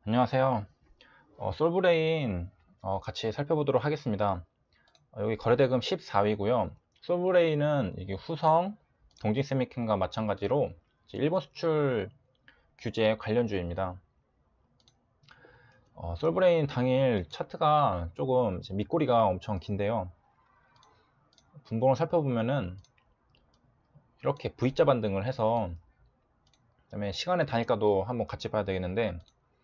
안녕하세요. 솔브레인 같이 살펴보도록 하겠습니다. 여기 거래대금 14위고요. 솔브레인은 이게 후성, 동진세미캔과 마찬가지로 이제 일본 수출 규제 관련주입니다. 솔브레인 당일 차트가 조금 이제 밑꼬리가 엄청 긴데요. 분봉을 살펴보면은 이렇게 V자 반등을 해서, 그다음에 시간의 단일가도 한번 같이 봐야 되겠는데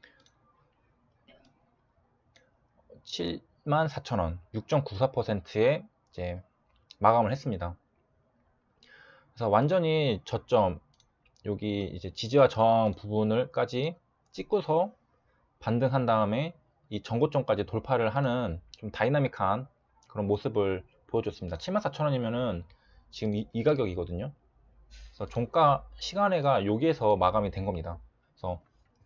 74,000원, 6.94%에 이제 마감을 했습니다. 그래서 완전히 저점, 여기 이제 지지와 저항 부분을까지 찍고서 반등한 다음에 이 전고점까지 돌파를 하는 좀 다이나믹한 그런 모습을 보여줬습니다. 74,000원이면은 지금 이 가격이거든요. 그래서 종가 시간에가 여기에서 마감이 된 겁니다. 그래서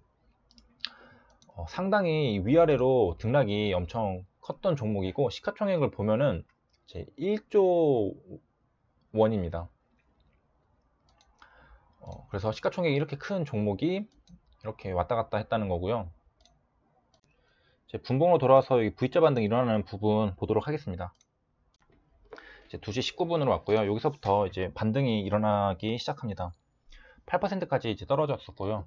상당히 위아래로 등락이 엄청 컸던 종목이고, 시가총액을 보면은 이제 1조 원입니다. 그래서 시가총액이 이렇게 큰 종목이 이렇게 왔다 갔다 했다는 거고요. 이제 분봉으로 돌아와서 이 V자 반등 일어나는 부분 보도록 하겠습니다. 이제 2시 19분으로 왔고요. 여기서부터 이제 반등이 일어나기 시작합니다. 8%까지 이제 떨어졌었고요.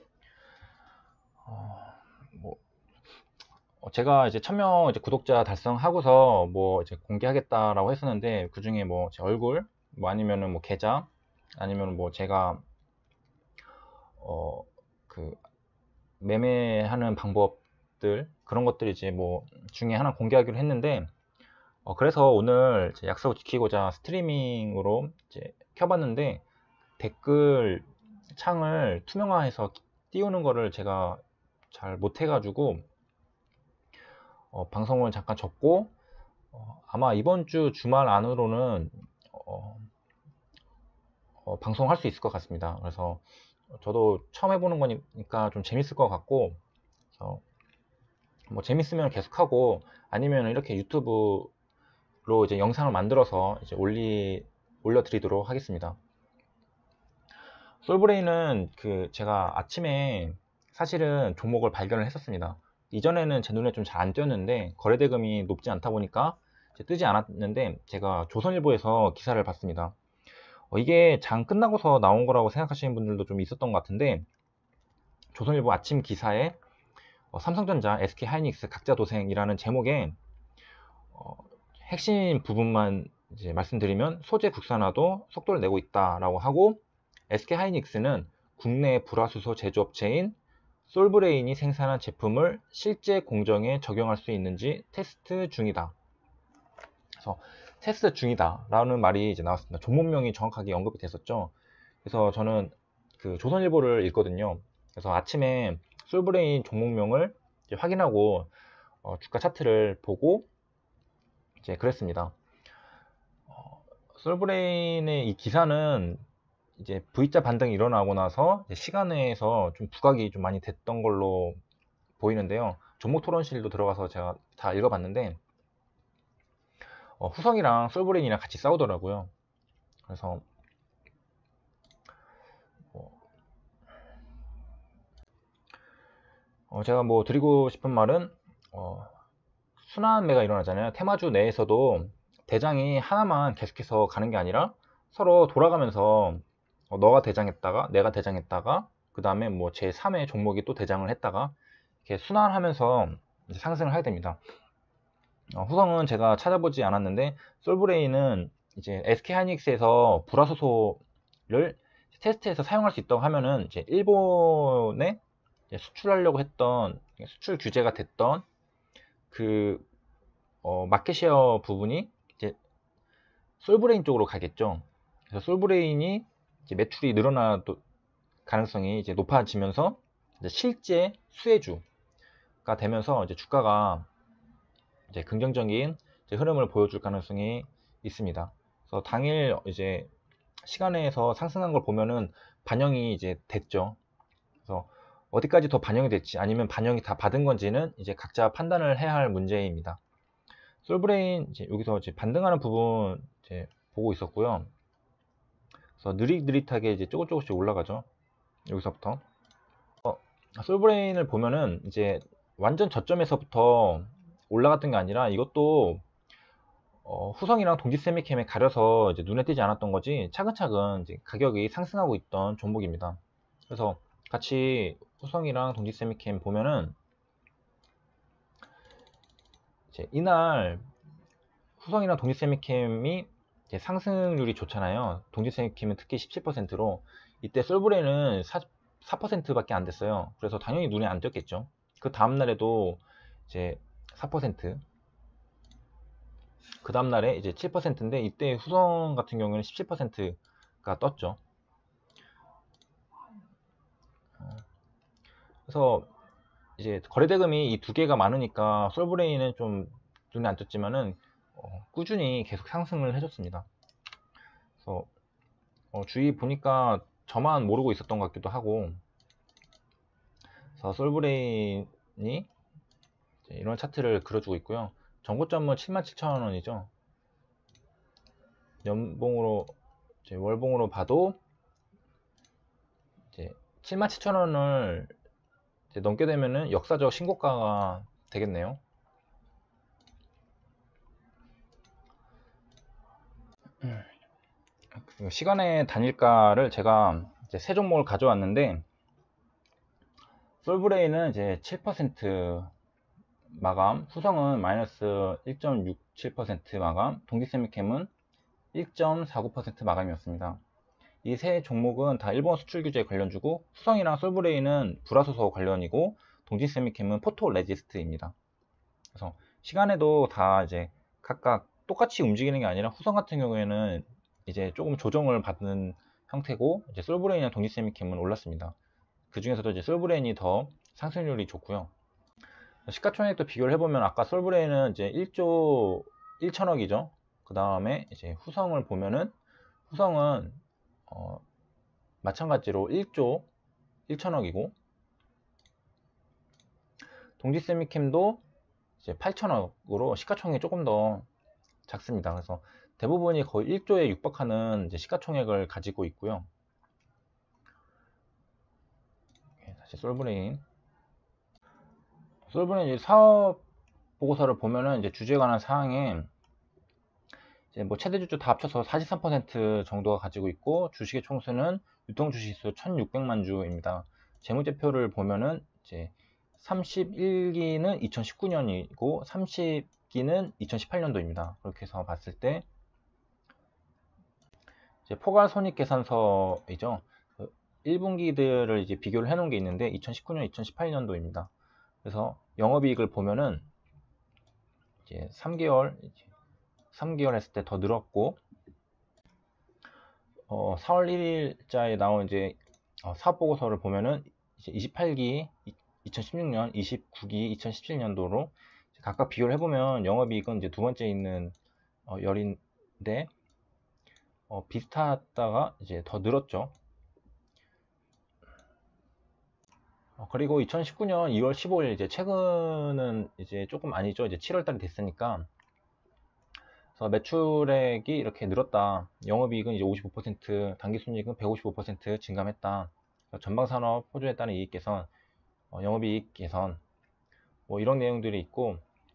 뭐 제가 이제 1000명 이제 구독자 달성하고서 뭐 이제 공개하겠다라고 했었는데, 그 중에 뭐 제 얼굴, 뭐 아니면은 뭐 계좌, 아니면 뭐 제가 그 매매하는 방법들, 그런 것들 이제 뭐 중에 하나 공개하기로 했는데, 그래서 오늘 약속을 지키고자 스트리밍으로 이제 켜봤는데, 댓글 창을 투명화해서 띄우는 거를 제가 잘 못해가지고 방송을 잠깐 접고, 아마 이번 주 주말 안으로는 방송할 수 있을 것 같습니다. 그래서 저도 처음 해보는 거니까 좀 재밌을 것 같고, 그래서 뭐 재밌으면 계속하고, 아니면 이렇게 유튜브로 이제 영상을 만들어서 이제 올려드리도록 하겠습니다. 솔브레인은 제가 아침에 사실은 종목을 발견을 했었습니다. 이전에는 제 눈에 좀 잘 안 띄었는데, 거래대금이 높지 않다 보니까 뜨지 않았는데, 제가 조선일보에서 기사를 봤습니다. 이게 장 끝나고서 나온 거라고 생각하시는 분들도 좀 있었던 것 같은데, 조선일보 아침 기사에 삼성전자, SK하이닉스 각자 도생이라는 제목에 핵심 부분만 이제 말씀드리면, 소재 국산화도 속도를 내고 있다라고 하고, SK하이닉스는 국내 불화수소 제조업체인 솔브레인이 생산한 제품을 실제 공정에 적용할 수 있는지 테스트 중이다. 그래서 테스트 중이다 라는 말이 이제 나왔습니다. 종목명이 정확하게 언급이 됐었죠. 그래서 저는 조선일보를 읽거든요. 그래서 아침에 솔브레인 종목명을 이제 확인하고 주가 차트를 보고 이제 그랬습니다. 솔브레인의 이 기사는 이제 V자 반등이 일어나고 나서 시간에서 좀 부각이 좀 많이 됐던 걸로 보이는데요. 종목 토론실도 들어가서 제가 다 읽어봤는데, 후성이랑 솔브레인이랑 같이 싸우더라고요. 그래서 제가 뭐 드리고 싶은 말은, 순환매가 일어나잖아요. 테마주 내에서도 대장이 하나만 계속해서 가는 게 아니라 서로 돌아가면서 너가 대장했다가 내가 대장했다가 그 다음에 뭐 제3의 종목이 또 대장을 했다가 이렇게 순환하면서 상승을 하게 됩니다. 후성은 제가 찾아보지 않았는데, 솔브레인은 이제 SK하이닉스에서 불화수소를 테스트해서 사용할 수 있다고 하면은 이제 일본에 수출하려고 했던, 수출 규제가 됐던 마켓쉐어 부분이 이제 솔브레인 쪽으로 가겠죠. 그래서 솔브레인이 이제 매출이 늘어날 가능성이 이제 높아지면서 이제 실제 수혜주가 되면서 이제 주가가 이제 긍정적인 이제 흐름을 보여줄 가능성이 있습니다. 그래서 당일 이제 시간에서 상승한 걸 보면은 반영이 이제 됐죠. 그래서 어디까지 더 반영이 됐지, 아니면 반영이 다 받은 건지는 이제 각자 판단을 해야 할 문제입니다. 솔브레인 이제 여기서 이제 반등하는 부분 이제 보고 있었고요. 그래서 느릿느릿하게 이제 조금씩 올라가죠. 여기서부터 솔브레인을 보면은 이제 완전 저점에서부터 올라갔던 게 아니라 이것도 후성이랑 동지 세미캠에 가려서 이제 눈에 띄지 않았던 거지 차근차근 이제 가격이 상승하고 있던 종목입니다. 그래서 같이 후성이랑 동지 세미캠 보면은 이제 이날 후성이랑 동지 세미캠이 상승률이 좋잖아요. 동지 세미캠은 특히 17%로 이때 솔브레인은 4%밖에 안 됐어요. 그래서 당연히 눈에 안 띄었겠죠. 그 다음날에도 이제 4%, 그 다음날에 이제 7%인데 이때 후성 같은 경우에는 17%가 떴죠. 그래서 이제 거래대금이 이 두 개가 많으니까 솔브레인은 좀 눈에 안 띄었지만은 꾸준히 계속 상승을 해줬습니다. 그래서 주위 보니까 저만 모르고 있었던 것 같기도 하고, 그래서 솔브레인이 이런 차트를 그려주고 있고요. 전고점은 77,000원이죠. 연봉으로 월봉으로 봐도 이제 77,000원을 넘게 되면은 역사적 신고가가 되겠네요. 시간의 단일가를 제가 이제 세 종목을 가져왔는데, 솔브레인은 이제 7% 마감, 후성은 마이너스 1.67% 마감, 동기세미캠은 1.49% 마감이었습니다. 이 세 종목은 다 일본 수출 규제 관련주고, 후성이랑 솔브레인은 불화소소 관련이고, 동지세미캠은 포토 레지스트입니다. 그래서 시간에도 다 이제 각각 똑같이 움직이는 게 아니라 후성 같은 경우에는 이제 조금 조정을 받는 형태고, 이제 솔브레인이나 동지세미캠은 올랐습니다. 그 중에서도 이제 솔브레인이 더 상승률이 좋고요. 시가총액도 비교를 해보면 아까 솔브레인은 이제 1조 1천억이죠. 그 다음에 이제 후성을 보면은 후성은 마찬가지로 1조 1천억이고, 동지세미캠도 이제 8천억으로 시가총액이 조금 더 작습니다. 그래서 대부분이 거의 1조에 육박하는 이제 시가총액을 가지고 있고요. 다시 솔브레인 이제 사업 보고서를 보면은 이제 주주에 관한 사항에 이제 뭐 최대 주주 다 합쳐서 43% 정도가 가지고 있고, 주식의 총수는 유통 주식수 1,600만 주입니다. 재무제표를 보면은 이제 31기는 2019년이고 30기는 2018년도입니다. 그렇게 해서 봤을 때 이제 포괄 손익계산서이죠. 1분기들을 이제 비교를 해 놓은 게 있는데 2019년, 2018년도입니다. 그래서 영업이익을 보면은 이제 3개월 했을 때 더 늘었고, 4월 1일자에 나온 이제 사업 보고서를 보면은 이제 28기 2016년, 29기 2017년도로 각각 비교를 해보면 영업이익은 이제 두 번째 있는 열인데 비슷하다가 이제 더 늘었죠. 그리고 2019년 2월 15일 이제 최근은 이제 조금 아니죠. 이제 7월 달이 됐으니까. 그래서 매출액이 이렇게 늘었다. 영업이익은 이제 55%, 당기순이익은 155% 증감했다. 전방산업 호조에 따른 이익 개선, 영업이익 개선, 뭐 이런 내용들이 있고,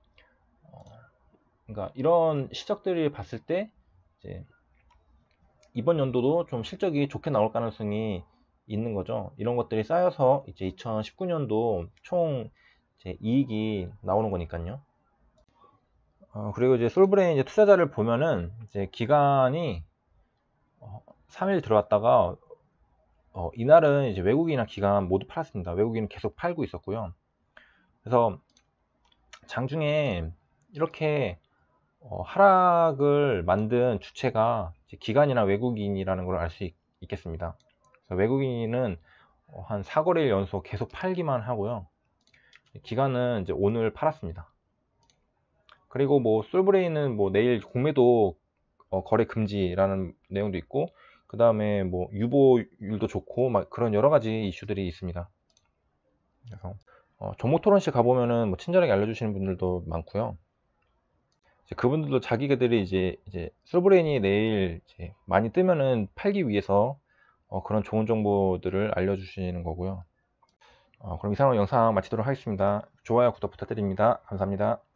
그러니까 이런 실적들을 봤을 때 이제 이번 연도도 좀 실적이 좋게 나올 가능성이 있는 거죠. 이런 것들이 쌓여서 이제 2019년도 총 이제 이익이 나오는 거니까요. 그리고 이제 솔브레인 이제 투자자를 보면은 이제 기간이 3일 들어왔다가 이날은 이제 외국인이나 기관 모두 팔았습니다. 외국인은 계속 팔고 있었고요. 그래서 장중에 이렇게 하락을 만든 주체가 기관이나 외국인이라는 걸 알 수 있겠습니다. 외국인은 한 4거래일 연속 계속 팔기만 하고요. 기관은 이제 오늘 팔았습니다. 그리고 뭐 솔브레인은 뭐 내일 공매도 거래 금지라는 내용도 있고, 그 다음에 뭐 유보율도 좋고 막 그런 여러 가지 이슈들이 있습니다. 그래서 종목 토론실 가보면은 뭐 친절하게 알려주시는 분들도 많고요. 그분들도 자기들이 이제 솔브레인이 내일 이제 많이 뜨면은 팔기 위해서 그런 좋은 정보들을 알려주시는 거고요. 그럼 이상으로 영상 마치도록 하겠습니다. 좋아요, 구독 부탁드립니다. 감사합니다.